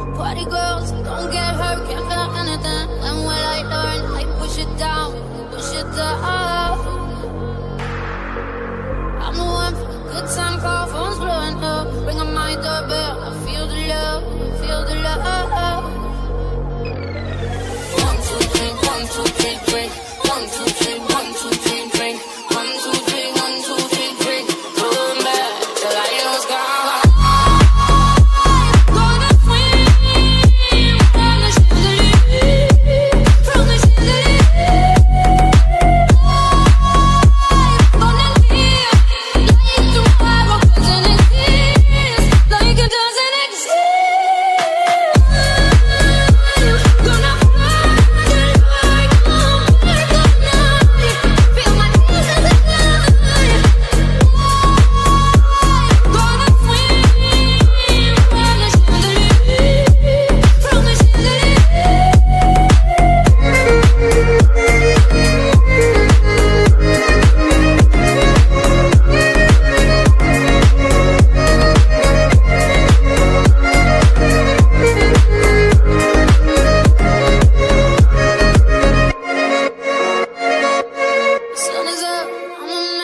Party girls, don't get hurt, can't feel anything. When will I learn? I push it down, push it down. I'm the one for a good time call, phone's blowing up. Ring on my doorbell, I feel the love, I feel the love. 1, 2, 3, 1, 2, 3, drink. 1, 2, 3, 1, 2, 3, drink. 1, 2, 3, 1, 2, 3, drink. Going back till I was gone.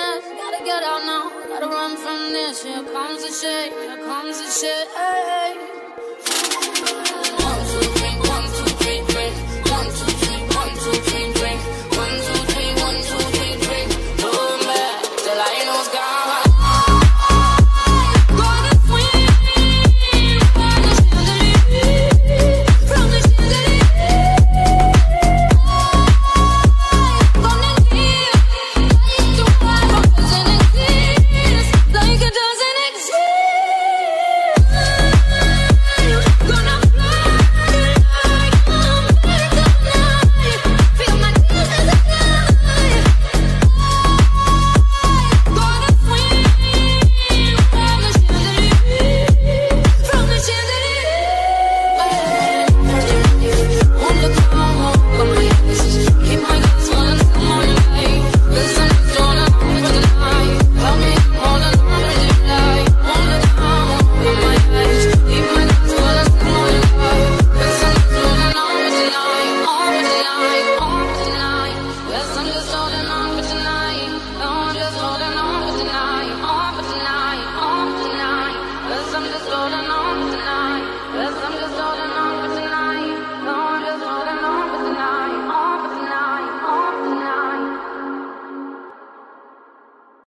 Here comes the shade, here comes the shade.